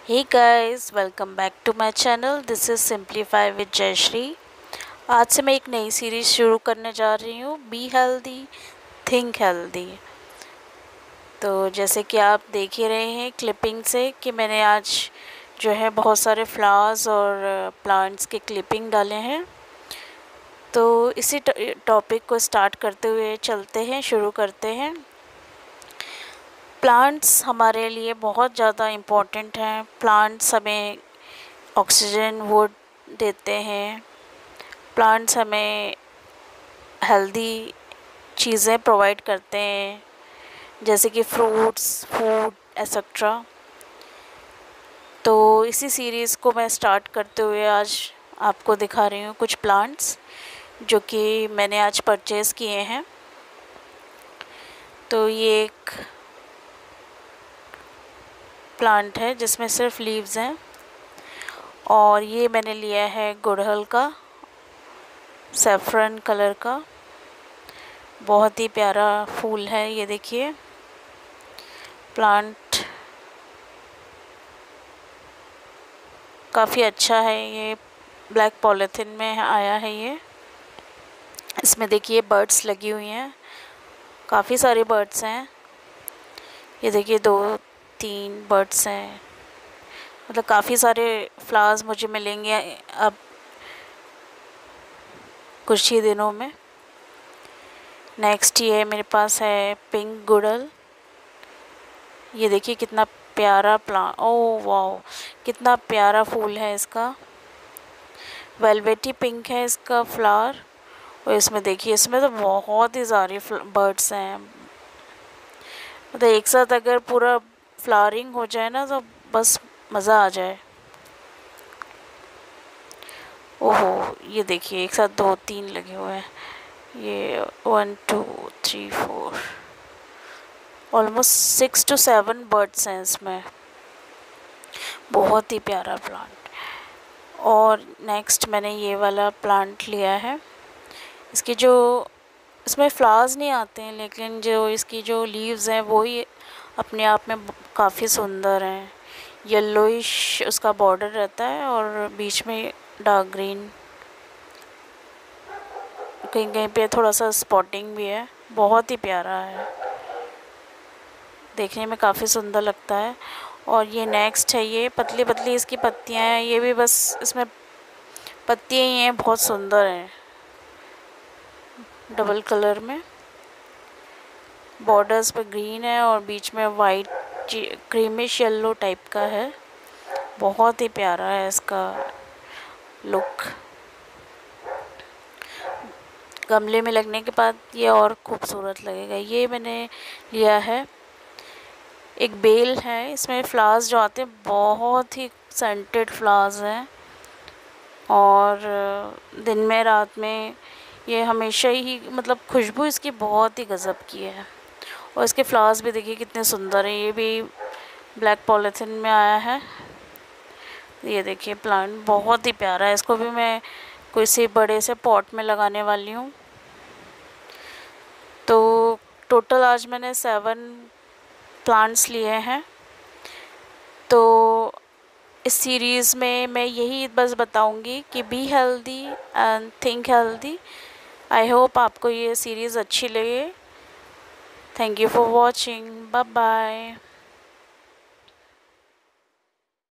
Hey guys, welcome back to my channel. This is simplify with Jayshree. आज से मैं एक नई सीरीज़ शुरू करने जा रही हूँ, बी हेल्दी थिंक हेल्दी। तो जैसे कि आप देख ही रहे हैं क्लिपिंग से कि मैंने आज जो है बहुत सारे फ्लावर्स और प्लांट्स के क्लिपिंग डाले हैं। तो इसी टॉपिक को स्टार्ट करते हुए चलते हैं, शुरू करते हैं। प्लांट्स हमारे लिए बहुत ज़्यादा इम्पोर्टेंट हैं। प्लांट्स हमें ऑक्सीजन वुड देते हैं। प्लांट्स हमें हेल्दी चीज़ें प्रोवाइड करते हैं, जैसे कि फ्रूट्स, फूड एसेट्रा। तो इसी सीरीज़ को मैं स्टार्ट करते हुए आज आपको दिखा रही हूँ कुछ प्लांट्स जो कि मैंने आज परचेज़ किए हैं। तो ये एक प्लांट है जिसमें सिर्फ लीव्स हैं, और ये मैंने लिया है गुड़हल का, सैफरन कलर का। बहुत ही प्यारा फूल है, ये देखिए। प्लांट काफ़ी अच्छा है। ये ब्लैक पॉलीथिन में आया है। ये इसमें देखिए बर्ड्स लगी हुई हैं, काफ़ी सारे बर्ड्स हैं। ये देखिए 2-3 बर्ड्स हैं। मतलब काफ़ी सारे फ्लावर्स मुझे मिलेंगे अब कुछ ही दिनों में। नेक्स्ट ये मेरे पास है पिंक गुड़हल। ये देखिए कितना प्यारा प्लांट, ओह वाह, कितना प्यारा फूल है इसका। वेलवेटी पिंक है इसका फ्लावर। और इसमें देखिए, इसमें तो बहुत ही सारे बर्ड्स हैं। मतलब एक साथ अगर पूरा फ्लावरिंग हो जाए ना तो बस मज़ा आ जाए। ओहो, ये देखिए एक साथ 2-3 लगे हुए हैं। ये 1 2 3 4 ऑलमोस्ट 6 to 7 बर्ड्स हैं इसमें। बहुत ही प्यारा प्लांट। और नेक्स्ट मैंने ये वाला प्लांट लिया है। इसके जो इसमें फ्लावर्स नहीं आते हैं, लेकिन जो इसकी जो लीव्स हैं वो ही अपने आप में काफ़ी सुंदर हैं। येलोइश उसका बॉर्डर रहता है और बीच में डार्क ग्रीन, कहीं कहीं पे थोड़ा सा स्पॉटिंग भी है। बहुत ही प्यारा है, देखने में काफ़ी सुंदर लगता है। और ये नेक्स्ट है, ये पतली पतली इसकी पत्तियां हैं। ये भी बस इसमें पत्तियां ही हैं, बहुत सुंदर हैं, डबल कलर में। बॉर्डर्स पे ग्रीन है और बीच में वाइट क्रीमिश येलो टाइप का है। बहुत ही प्यारा है इसका लुक। गमले में लगने के बाद ये और खूबसूरत लगेगा। ये मैंने लिया है, एक बेल है। इसमें फ्लावर्स जो आते हैं बहुत ही सेंटेड फ्लावर्स हैं, और दिन में रात में ये हमेशा ही, मतलब खुशबू इसकी बहुत ही गज़ब की है। और इसके फ्लावर्स भी देखिए कितने सुंदर हैं। ये भी ब्लैक पॉलीथिन में आया है। ये देखिए प्लांट बहुत ही प्यारा है। इसको भी मैं कोई से बड़े से पॉट में लगाने वाली हूँ। तो टोटल आज मैंने 7 प्लांट्स लिए हैं। तो इस सीरीज़ में मैं यही बस बताऊंगी कि be healthy and think healthy. I hope आपको ये सीरीज़ अच्छी लगे। Thank you for watching. Bye bye.